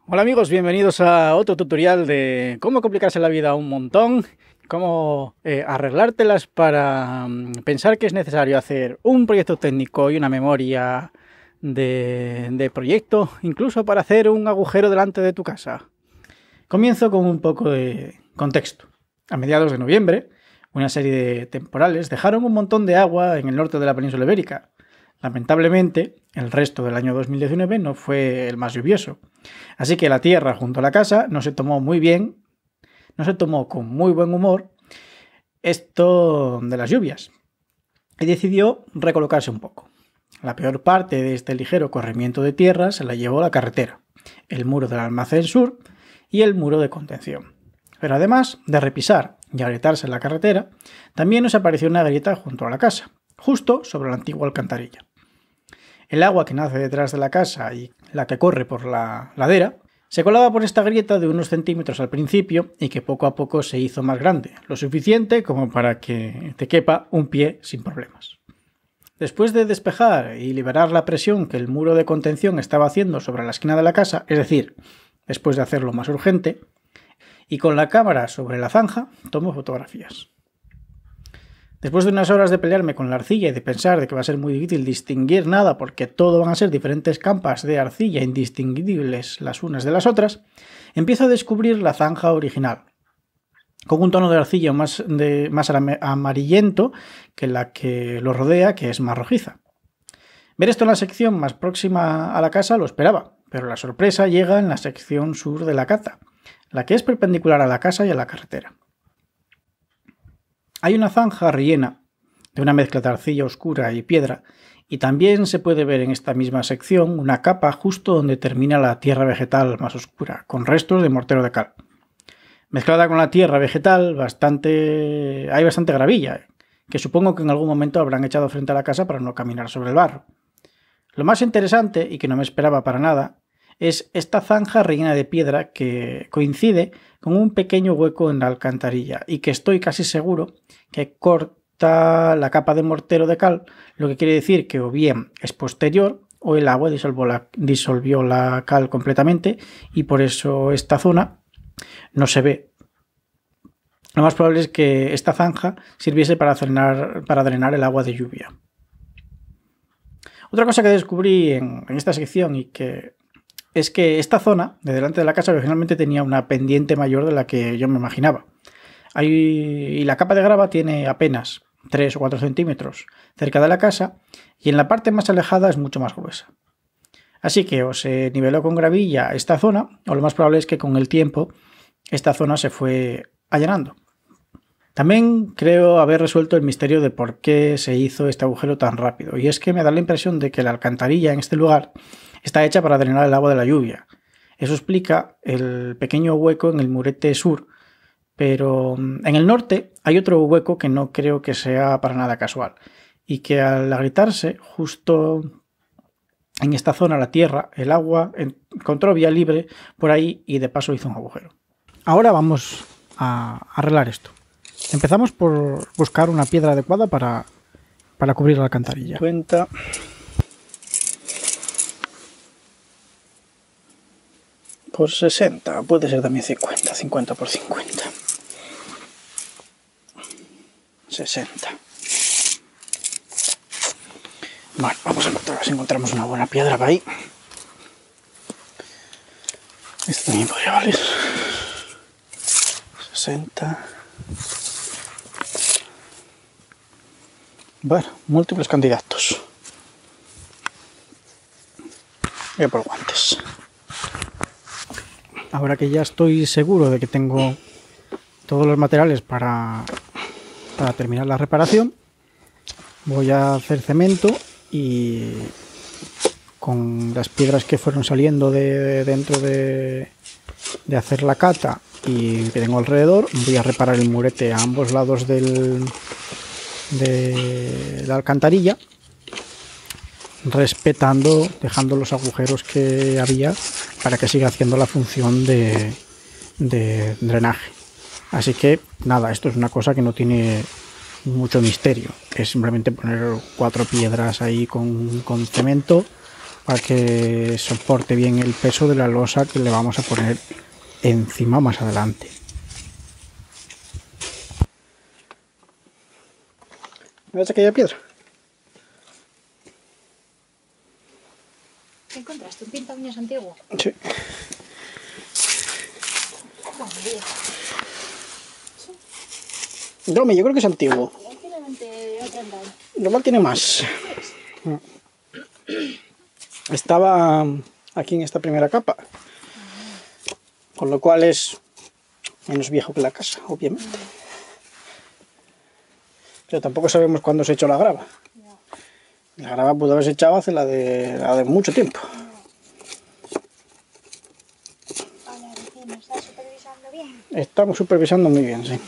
Hola amigos, bienvenidos a otro tutorial de cómo complicarse la vida un montón, cómo arreglártelas para pensar que es necesario hacer un proyecto técnico y una memoria de proyecto, incluso para hacer un agujero delante de tu casa. Comienzo con un poco de contexto. A mediados de noviembre, una serie de temporales dejaron un montón de agua en el norte de la península ibérica. Lamentablemente, el resto del año 2019 no fue el más lluvioso. Así que la tierra junto a la casa no se tomó muy bien, no se tomó con muy buen humor esto de las lluvias y decidió recolocarse un poco. La peor parte de este ligero corrimiento de tierra se la llevó la carretera, el muro del almacén sur y el muro de contención. Pero además de repisar y agrietarse la carretera, también nos apareció una grieta junto a la casa, justo sobre la antigua alcantarilla. El agua que nace detrás de la casa y la que corre por la ladera se colaba por esta grieta de unos centímetros al principio y que poco a poco se hizo más grande, lo suficiente como para que te quepa un pie sin problemas. Después de despejar y liberar la presión que el muro de contención estaba haciendo sobre la esquina de la casa, es decir, después de hacerlo más urgente, y con la cámara sobre la zanja, tomo fotografías. Después de unas horas de pelearme con la arcilla y de pensar de que va a ser muy difícil distinguir nada porque todo van a ser diferentes campas de arcilla indistinguibles las unas de las otras, empiezo a descubrir la zanja original, con un tono de arcilla más amarillento que la que lo rodea, que es más rojiza. Ver esto en la sección más próxima a la casa lo esperaba, pero la sorpresa llega en la sección sur de la caza, la que es perpendicular a la casa y a la carretera. Hay una zanja rellena de una mezcla de arcilla oscura y piedra, y también se puede ver en esta misma sección una capa justo donde termina la tierra vegetal más oscura, con restos de mortero de cal. Mezclada con la tierra vegetal hay bastante gravilla, que supongo que en algún momento habrán echado frente a la casa para no caminar sobre el barro. Lo más interesante, y que no me esperaba para nada, es esta zanja rellena de piedra que coincide con un pequeño hueco en la alcantarilla y que estoy casi seguro que corta la capa de mortero de cal, lo que quiere decir que o bien es posterior o el agua disolvió la cal completamente y por eso esta zona no se ve. Lo más probable es que esta zanja sirviese para drenar el agua de lluvia. Otra cosa que descubrí en esta sección es que esta zona de delante de la casa originalmente tenía una pendiente mayor de la que yo me imaginaba. Y la capa de grava tiene apenas 3 o 4 centímetros cerca de la casa y en la parte más alejada es mucho más gruesa. Así que o se niveló con gravilla esta zona o lo más probable es que con el tiempo esta zona se fue allanando. También creo haber resuelto el misterio de por qué se hizo este agujero tan rápido y es que me da la impresión de que la alcantarilla en este lugar está hecha para drenar el agua de la lluvia. Eso explica el pequeño hueco en el murete sur, pero en el norte hay otro hueco que no creo que sea para nada casual y que al agrietarse justo en esta zona la tierra, el agua encontró vía libre por ahí y de paso hizo un agujero. Ahora vamos a arreglar esto. Empezamos por buscar una piedra adecuada para cubrir la alcantarilla. Cuenta. Por 60, puede ser también 50 por 50. 60. Bueno, vamos a encontrar si encontramos una buena piedra para ahí. Esto también podría valer. 60. Bueno, múltiples candidatos. Voy a por guantes. Ahora que ya estoy seguro de que tengo todos los materiales para terminar la reparación, voy a hacer cemento y con las piedras que fueron saliendo dentro de hacer la cata y que tengo alrededor, voy a reparar el murete a ambos lados de la alcantarilla, dejando los agujeros que había para que siga haciendo la función de drenaje. Así que nada, esto es una cosa que no tiene mucho misterio, es simplemente poner 4 piedras ahí con cemento para que soporte bien el peso de la losa que le vamos a poner encima más adelante. ¿Ves aquella piedra? ¿Qué encontraste? ¿Un pinta uñas antiguo? Sí. Bueno, bien. Dome, yo creo que es antiguo. Posiblemente otro andar. Normal tiene más. Estaba aquí en esta primera capa, con lo cual es menos viejo que la casa, obviamente. Pero tampoco sabemos cuándo se echó la grava. La grava pudo haberse echado hace la de mucho tiempo. Hola, vecino, ¿estás supervisando bien? Estamos supervisando muy bien, sí.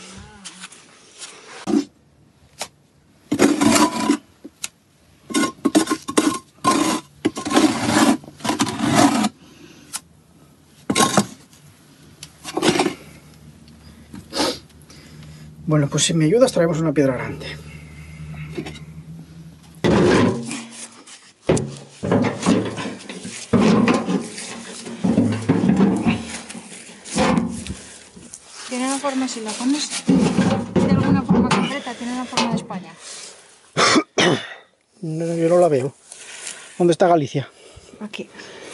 Bueno, pues si me ayudas traemos una piedra grande. ¿Tiene una forma, si la pones de alguna forma concreta, tiene una forma de España? No, yo no la veo. ¿Dónde está Galicia? Aquí.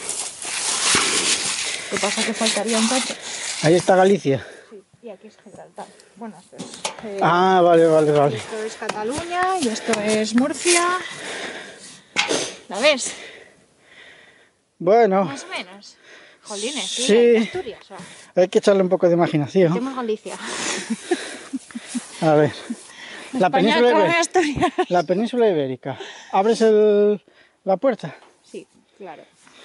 ¿Qué pasa? Que faltaría un tacho. Ahí está Galicia. Sí, y aquí es Gibraltar. Bueno, esto es... Ah, vale, vale, vale. Esto es Cataluña y esto es Murcia. ¿La ves? Bueno, Más o menos. Jolines, sí. Sí. Asturias. O sea, hay que echarle un poco de imaginación. metemos Galicia. A ver. La España península, come Asturias. la península ibérica. ¿Abres la puerta? Sí, claro.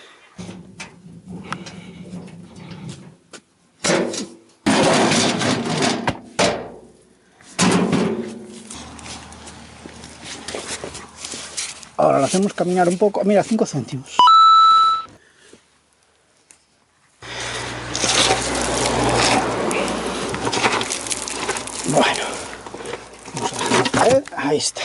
Ahora la hacemos caminar un poco. Mira, 5 céntimos. Bueno, vamos a dejarla caer. Ahí está.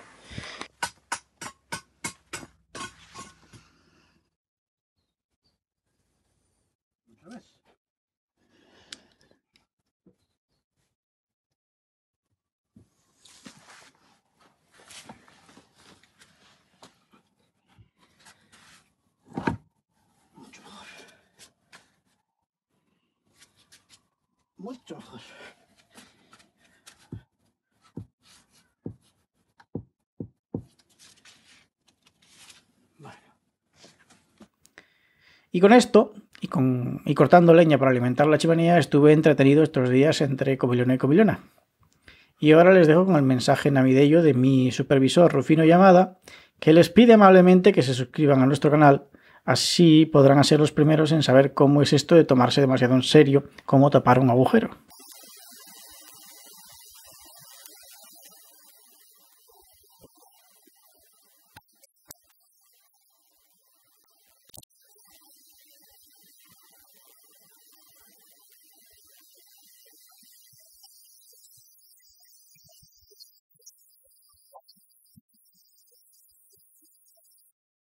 Mucho mejor. Bueno. Y con esto, y cortando leña para alimentar la chimenea, estuve entretenido estos días entre Covilona y Covilona. Y ahora les dejo con el mensaje navideño de mi supervisor Rufino Llamada, que les pide amablemente que se suscriban a nuestro canal. Así podrán ser los primeros en saber cómo es esto de tomarse demasiado en serio cómo tapar un agujero.